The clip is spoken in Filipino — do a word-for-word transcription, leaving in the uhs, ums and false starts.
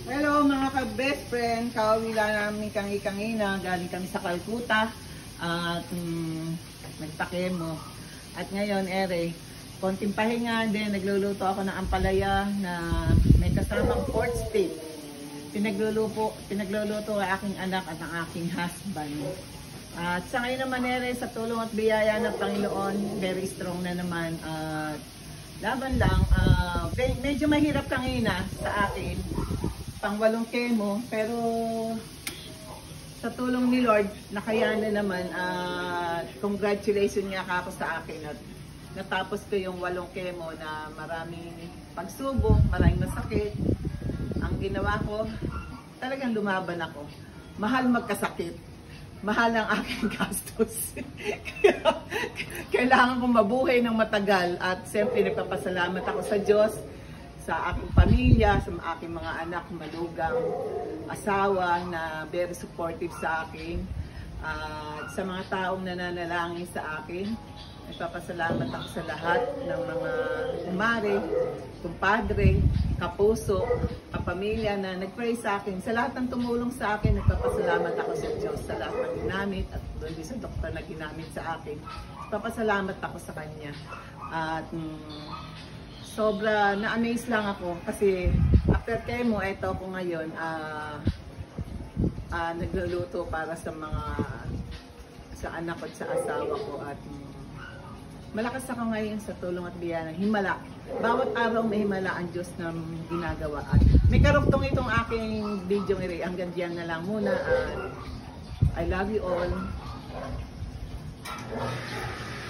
Hello mga ka-best friend, kauwi lang namin kangi-kangina, galing kami sa Calcutta at um, nagpakemo. At ngayon, ere, konting pahinga din, nagluluto ako ng ampalaya na may kasamang pork steak. Pinagluluto, pinagluluto ang aking anak at ang aking husband. At sa ngayon naman, ere, sa tulong at biyaya ng Panginoon, very strong na naman. At laban lang, uh, medyo mahirap kanina sa akin. Pang walong kemo, pero sa tulong ni Lord, nakayanan naman. Uh, congratulations nga ako sa akin at natapos ko yung walong kemo na maraming pagsubok, maraming masakit. Ang ginawa ko, talagang lumaban ako. Mahal magkasakit. Mahal ang aking gastos. Kaya, kailangan kong mabuhay ng matagal at siyempre nagpapasalamat ako sa Diyos, sa aking pamilya, sa aking mga anak, malugang, asawa na very supportive sa akin, at uh, sa mga taong nananalangin sa akin. Nagpapasalamat ako sa lahat ng mga umare, kumpadre, kapuso, kapamilya na nag-pray sa akin. Sa lahat ng tumulong sa akin, nagpapasalamat ako sa Diyos sa lahat ng ginamit at doon din sa doktor na ginamit sa akin. Nagpapasalamat ako sa Kanya. At um, sobra na-amaze lang ako kasi after chemo, eto ako ngayon, uh, uh, nagluluto para sa mga sa anak ko at sa asawa ko at um, malakas ako ngayon sa tulong at biyaya ng himala. Bawat araw may himala ang Diyos na ginagawa. At may karugtong itong aking video ngiri. Hanggang diyan na lang muna. At I love you all.